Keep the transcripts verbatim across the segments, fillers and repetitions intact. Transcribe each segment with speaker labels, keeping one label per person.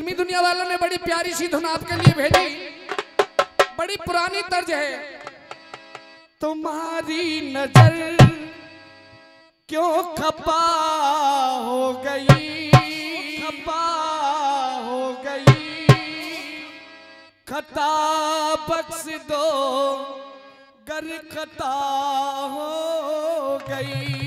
Speaker 1: फिल्मी दुनिया वालों ने बड़ी प्यारी सी धुन आपके लिए भेजी, बड़ी पुरानी तर्ज है। तुम्हारी नजर क्यों खपा हो गई, खपा हो गई, खता बख्श दो गर खता हो गई।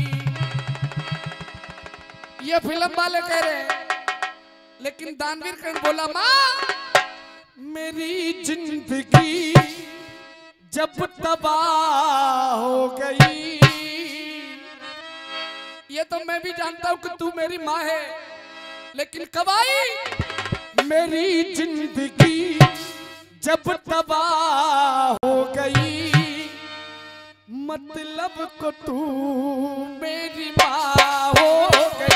Speaker 1: ये फिल्म वाले कह रहे हैं, लेकिन दानवीर कर्ण बोला माँ मेरी जिंदगी जब तबाह हो गई। ये तो मैं भी जानता हूं कि तू मेरी माँ है, लेकिन कब आई मेरी जिंदगी जब तबाह हो गई, मतलब को तू मेरी माँ हो गई।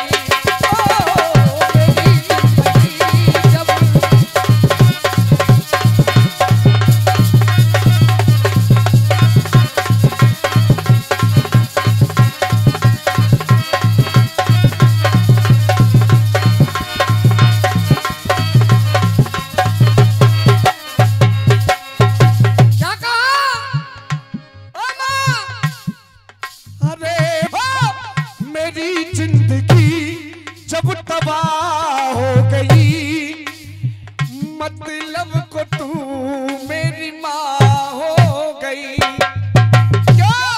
Speaker 1: मतलब को तू मेरी माँ हो गई। क्या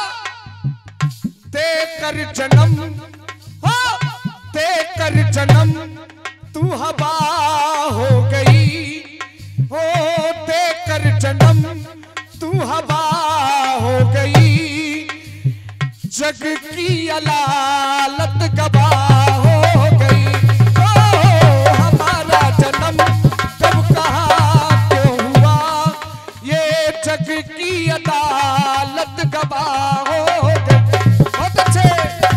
Speaker 1: देकर जन्म हो, देकर जन्म तू हवा हो गई, हो देकर जन्म तू हवा हो गई, जग की अलालत गवाह हो गई। ओ हमारा जन्म जग की अदालत गवाह हो गई। बहुत अच्छे।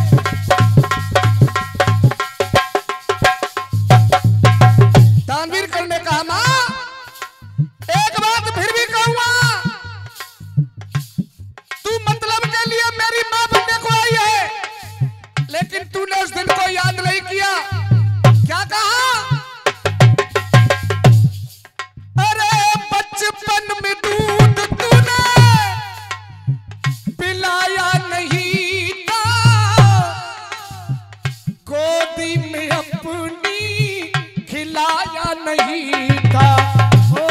Speaker 1: दानवीर कर्ण ने कहा मां एक बात फिर भी कहूंगा, तू मतलब के लिए मेरी मां बनने को आई है, लेकिन तूने उस दिन को याद नहीं किया। क्या कहा? अरे बचपन में दूध पिलाया नहीं था, गोदी में अपनी खिलाया नहीं था। ओ,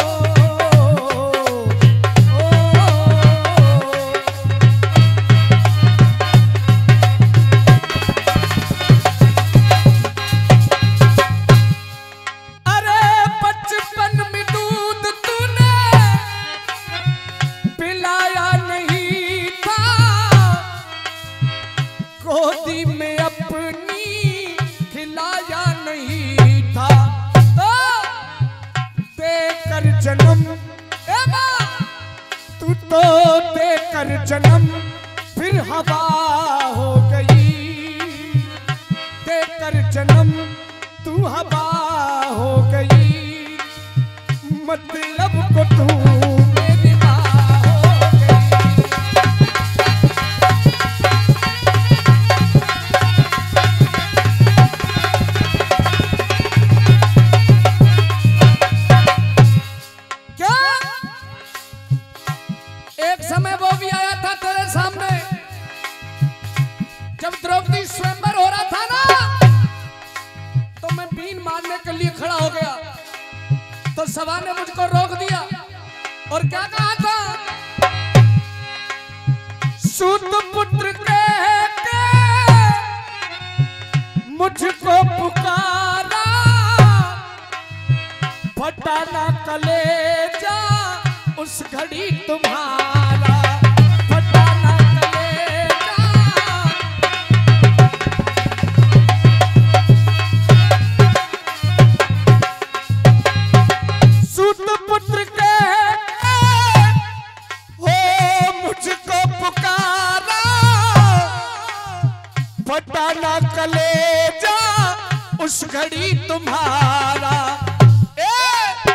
Speaker 1: ओ, अरे बचपन में दूध तूने पिलाया नहीं, गोदी में अपनी खिलाया नहीं था। देकर जन्म ए मां तू तो देकर जन्म फिर हवा हो गई, देकर जन्म तू हवा हो गई, मतलब को तू स्वयंवर हो रहा था ना, तो मैं बीन मारने के लिए खड़ा हो गया, तो सभा ने मुझको रोक दिया और क्या कहा था? सूत पुत्र कह के मुझको पुकारा, फटा ना कलेजा उस घड़ी तुम्हारा, फटा ना पुत्र के हो मुझको पुकारा, फटा ना कलेजा उस घड़ी तुम्हारा। ए,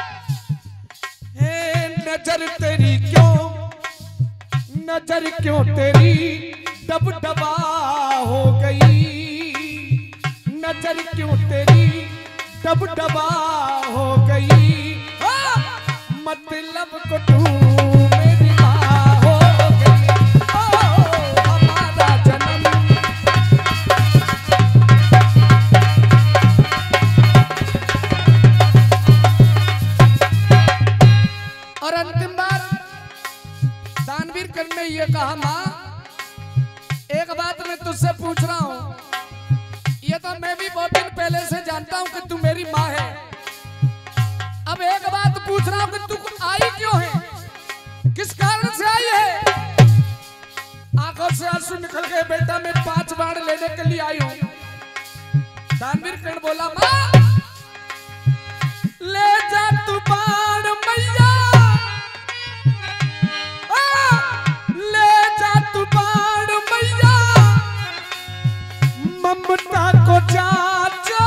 Speaker 1: ए नजर तेरी क्यों, नजर क्यों तेरी डब डबा हो गई, नजर क्यों तेरी डब डबा हो गई, मतलब को तू मेरी माँ हो गई। ओ हमारा जन्म और अंतिम बात दानवीर कर्ण ने ये कहा, माँ एक बात मैं तुझसे पूछ रहा हूँ, ये तो मैं भी बहुत दिन पहले से जानता हूँ कि तू मेरी माँ है। अब एक बात पूछ रहा हूँ कि तू आई क्यों है, किस कारण से आई है? आंखों से आंसू निकल गए, बेटा मैं पांच बाण लेने के लिए आई हूँ। दानवीर कर्ण बोला, माँ ले जा तू बाण मैया, ले जा तू बाण मैया, ममता को जांचो,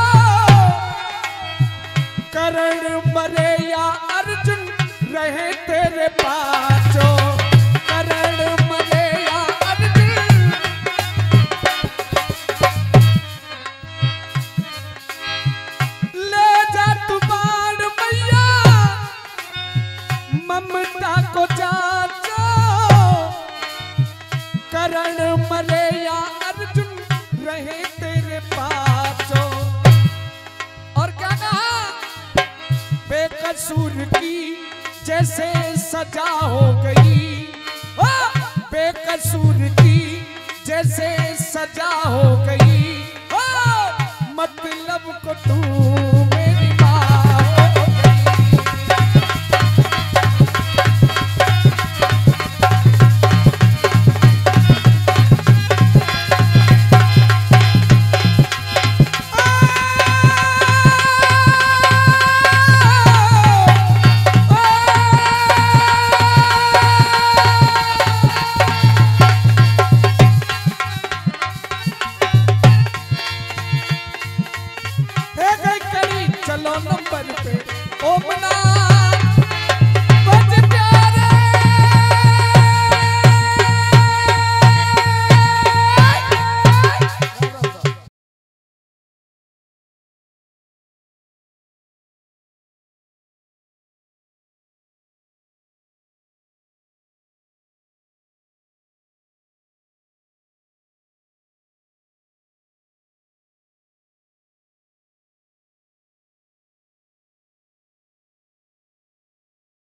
Speaker 1: कर्ण मरे या अर्जुन रहे तेरे पांचों, कर्ण मरे या अर्जुन। ले जा तू बाण मैया, ममता को जांचो, कर्ण मरे या अर्जुन रहे तेरे पांचों। और क्या कहा, बेकसूर की जैसे सजा हो गई, बेकसूर की जैसे सजा हो गई, मतलब को तू मेरी माँ हो गई। चलो नंबर पे ओ मना